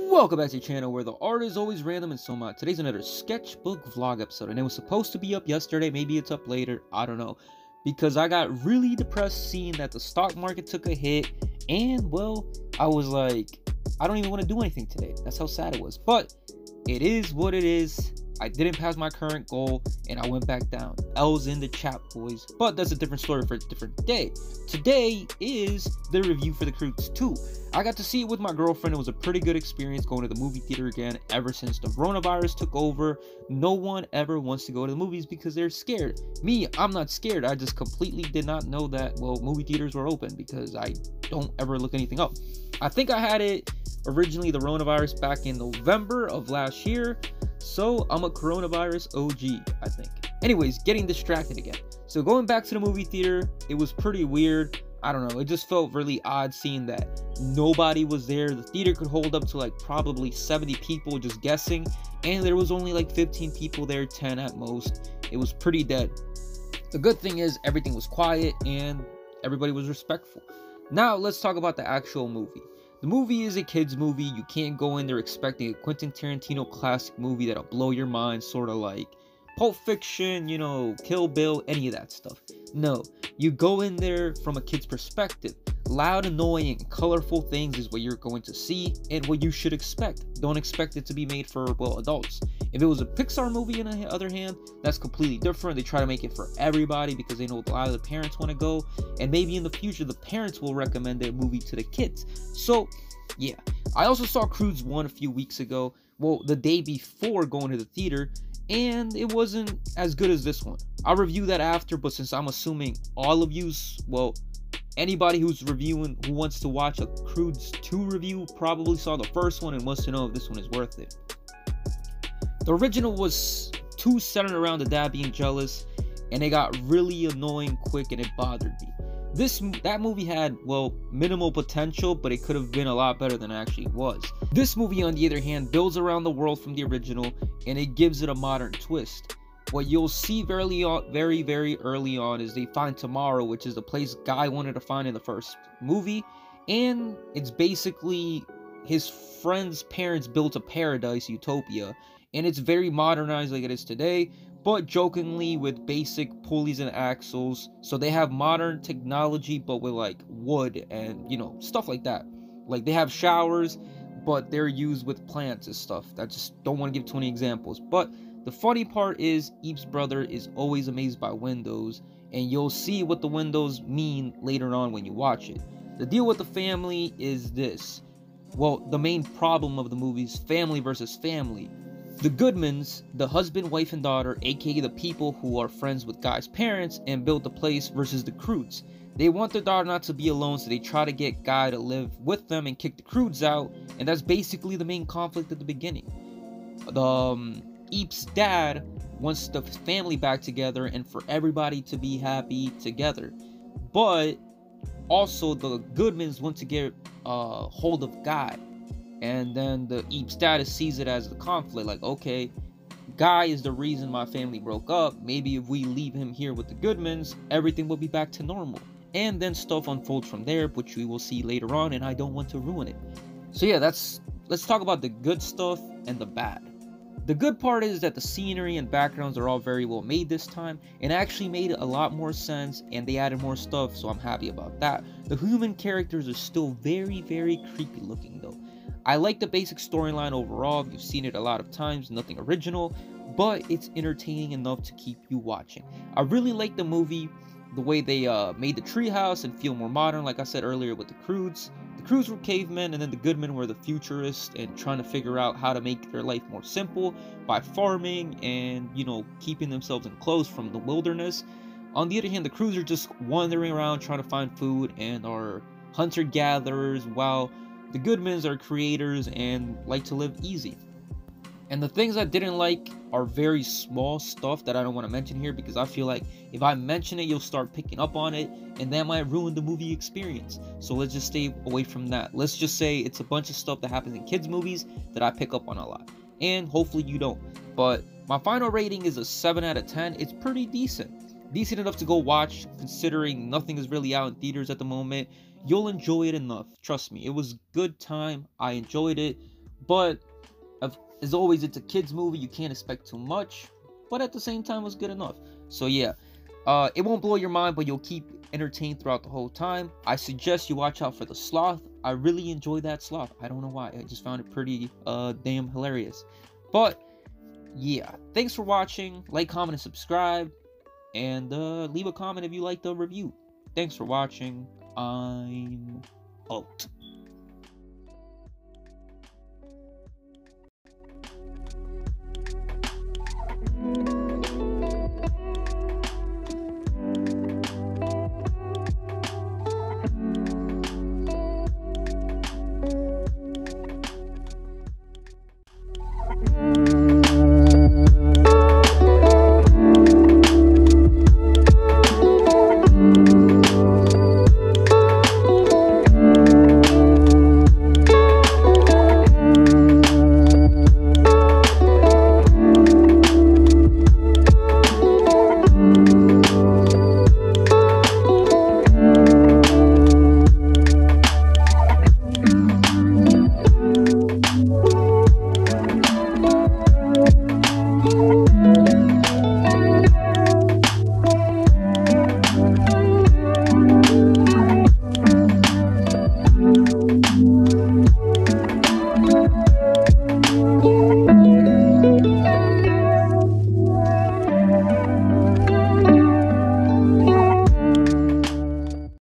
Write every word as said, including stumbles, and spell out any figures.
Welcome back to the channel where the art is always random and so much. Today's another sketchbook vlog episode, and it was supposed to be up yesterday. Maybe it's up later, I don't know, because I got really depressed seeing that the stock market took a hit, and well, I was like, I don't even want to do anything today. That's how sad it was. But it is what it is. I didn't pass my current goal and I went back down. L's in the chat, boys. But that's a different story for a different day. Today is the review for The Croods two. I got to see it with my girlfriend. It was a pretty good experience going to the movie theater again. Ever since the coronavirus took over, no one ever wants to go to the movies because they're scared. Me, I'm not scared. I just completely did not know that, well, movie theaters were open because I don't ever look anything up. I think I had it originally, the coronavirus, back in November of last year. So I'm a coronavirus O G, I think. Anyways, getting distracted again. So going back to the movie theater, it was pretty weird. I don't know, it just felt really odd seeing that nobody was there. The theater could hold up to like probably seventy people just guessing, and there was only like fifteen people there, ten at most. It was pretty dead. The good thing is everything was quiet and everybody was respectful. Now let's talk about the actual movie. The movie is a kid's movie. You can't go in there expecting a Quentin Tarantino classic movie that'll blow your mind, sort of like Pulp Fiction, you know, Kill Bill, any of that stuff. No, you go in there from a kid's perspective. Loud, annoying, and colorful things is what you're going to see and what you should expect. Don't expect it to be made for, well, adults. If it was a Pixar movie, on the other hand, that's completely different. They try to make it for everybody because they know a lot of the parents want to go, and maybe in the future the parents will recommend their movie to the kids. So yeah, I also saw Croods one a few weeks ago, well, the day before going to the theater, and it wasn't as good as this one. I'll review that after, but since I'm assuming all of you's, well, anybody who's reviewing, who wants to watch a Croods two review, probably saw the first one and wants to know if this one is worth it. The original was too centered around the dad being jealous, and it got really annoying quick, and it bothered me. This that movie had, well, minimal potential, but it could have been a lot better than it actually was. This movie, on the other hand, builds around the world from the original, and it gives it a modern twist. What you'll see very, very, very early on is they find Tomorrow, which is the place Guy wanted to find in the first movie, and it's basically his friend's parents built a paradise, utopia, and it's very modernized like it is today, but jokingly with basic pulleys and axles. So they have modern technology, but with like wood and, you know, stuff like that. Like they have showers, but they're used with plants and stuff. I just don't want to give too many examples. But the funny part is Eep's brother is always amazed by windows, and you'll see what the windows mean later on when you watch it. The deal with the family is this. Well, the main problem of the movie is family versus family. The Goodmans, the husband, wife, and daughter, aka the people who are friends with Guy's parents and built the place, versus the Croods. They want their daughter not to be alone, so they try to get Guy to live with them and kick the Croods out, and that's basically the main conflict at the beginning. The um, Eep's dad wants the family back together and for everybody to be happy together, but also the Goodmans want to get uh, hold of Guy. And then the Eep's dad sees it as the conflict, like, okay, Guy is the reason my family broke up. Maybe if we leave him here with the Goodmans, everything will be back to normal. And then stuff unfolds from there, which we will see later on, and I don't want to ruin it. So yeah, that's let's talk about the good stuff and the bad. The good part is that the scenery and backgrounds are all very well made this time, and actually made a lot more sense, and they added more stuff, so I'm happy about that. The human characters are still very, very creepy looking though. I like the basic storyline overall. You've seen it a lot of times, nothing original, but it's entertaining enough to keep you watching. I really like the movie, the way they uh, made the treehouse and feel more modern, like I said earlier with the Croods. The Croods were cavemen, and then the Goodmen were the futurists and trying to figure out how to make their life more simple by farming and, you know, keeping themselves enclosed from the wilderness. On the other hand, the Croods are just wandering around trying to find food and are hunter-gatherers, while the Goodmans are creators and like to live easy. And the things I didn't like are very small stuff that I don't want to mention here, because I feel like if I mention it, you'll start picking up on it, and that might ruin the movie experience. So let's just stay away from that. Let's just say it's a bunch of stuff that happens in kids' movies that I pick up on a lot. And hopefully you don't. But my final rating is a seven out of ten. It's pretty decent. Decent enough to go watch, considering nothing is really out in theaters at the moment. You'll enjoy it enough. Trust me, it was good time. I enjoyed it. But as always, it's a kids movie. You can't expect too much, but at the same time, it was good enough. So yeah, uh, it won't blow your mind, but you'll keep entertained throughout the whole time. I suggest you watch out for the sloth. I really enjoyed that sloth. I don't know why. I just found it pretty uh damn hilarious. But yeah, thanks for watching. Like, comment, and subscribe, and uh, leave a comment if you like the review. Thanks for watching. I'm out.